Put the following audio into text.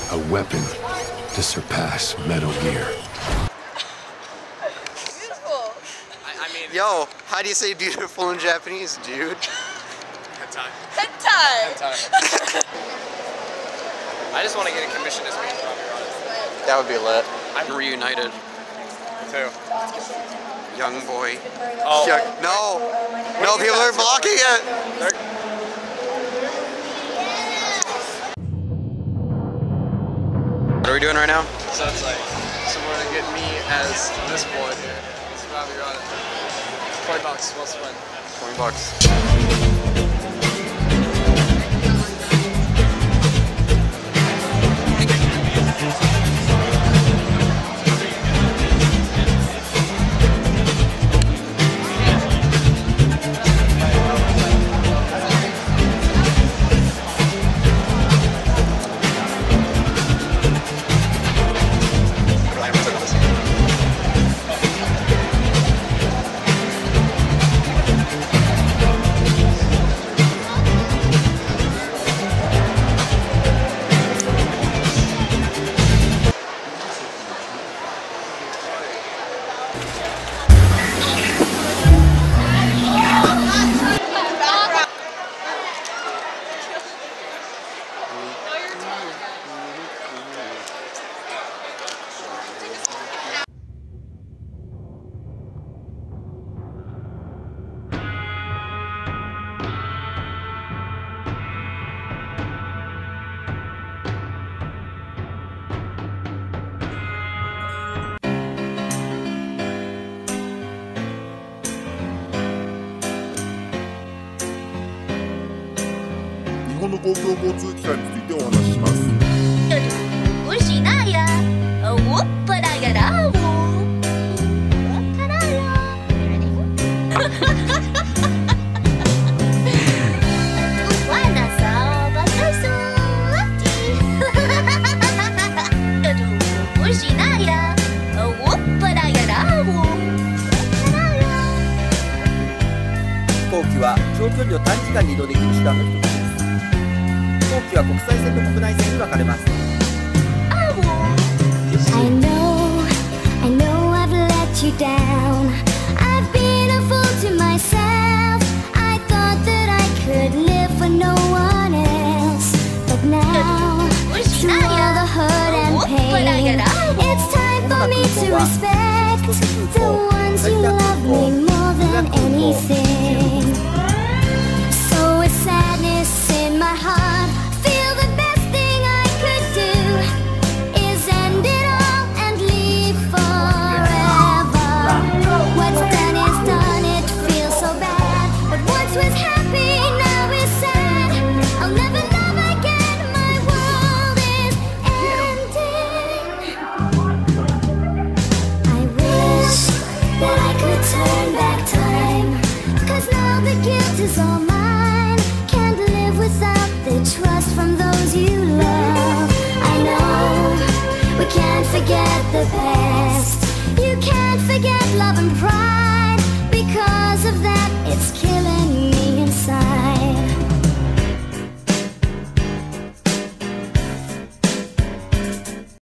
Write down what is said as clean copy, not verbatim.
A weapon to surpass Metal Gear. Beautiful. I mean... Yo, how do you say beautiful in Japanese, dude? Hentai. Hentai. Hentai. I just want to get a commission as me. That would be lit. I'm reunited. too. Young boy. Oh. No, people are blocking it. What are we doing right now? So it's like, so we're gonna get me as this boy here. It's about to be on it. $20. What's the win? $20. 日本の公共交通機関についてお話しします。 飛行機は長距離を短時間に移動できる手段の一つです。飛行機は国際線と国内線に分かれます。 I know I've let you down. I've been a fool to myself. I thought that I could live for no one else. But now, through all the hurt and pain, it's time for me to respect the ones who love me more than anything. So with sadness in my heart, feel the best thing I could do is end it all and leave forever. What's done is done, it feels so bad, but once was happy, now is sad. I'll never love again, my world is ending. I wish that I could turn back time, 'cause now the guilt is all mine. Can't live without the trust from the